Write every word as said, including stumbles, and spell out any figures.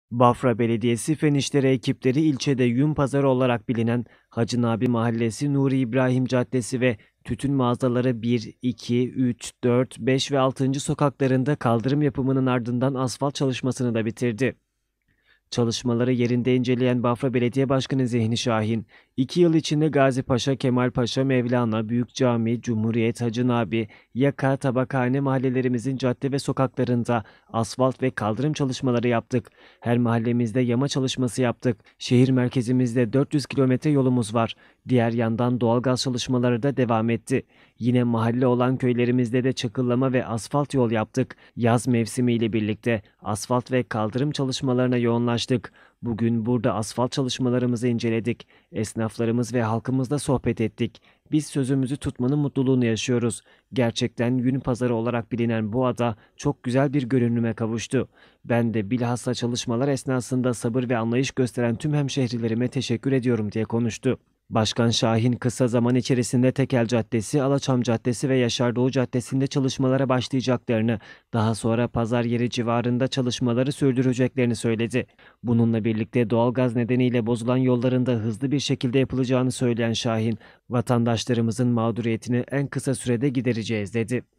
Bafra Belediyesi Fen İşleri ekipleri ilçede Yün Pazarı olarak bilinen Hacı Nabi Mahallesi, Nuri İbrahim Caddesi ve tütün mağazaları bir, iki, üç, dört, beş ve altıncı sokaklarında kaldırım yapımının ardından asfalt çalışmasını da bitirdi. Çalışmaları yerinde inceleyen Bafra Belediye Başkanı Zihni Şahin, iki yıl içinde Gazi Paşa, Kemal Paşa, Mevlana, Büyük Cami, Cumhuriyet, Hacı Nabi, Yaka, Tabakhane mahallelerimizin cadde ve sokaklarında asfalt ve kaldırım çalışmaları yaptık. Her mahallemizde yama çalışması yaptık. Şehir merkezimizde dört yüz kilometre yolumuz var. Diğer yandan doğalgaz çalışmaları da devam etti. Yine mahalle olan köylerimizde de çakıllama ve asfalt yol yaptık. Yaz mevsimiyle birlikte asfalt ve kaldırım çalışmalarına yoğunlaştık. Bugün burada asfalt çalışmalarımızı inceledik. Esnaflarımız ve halkımızla sohbet ettik. Biz sözümüzü tutmanın mutluluğunu yaşıyoruz. Gerçekten Yün Pazarı olarak bilinen bu ada çok güzel bir görünüme kavuştu. Ben de bilhassa çalışmalar esnasında sabır ve anlayış gösteren tüm hemşehrilerime teşekkür ediyorum diye konuştu. Başkan Şahin kısa zaman içerisinde Tekel Caddesi, Alaçam Caddesi ve Yaşar Doğu Caddesi'nde çalışmalara başlayacaklarını, daha sonra pazar yeri civarında çalışmaları sürdüreceklerini söyledi. Bununla birlikte doğalgaz nedeniyle bozulan yolların da hızlı bir şekilde yapılacağını söyleyen Şahin, vatandaşlarımızın mağduriyetini en kısa sürede gidereceğiz dedi.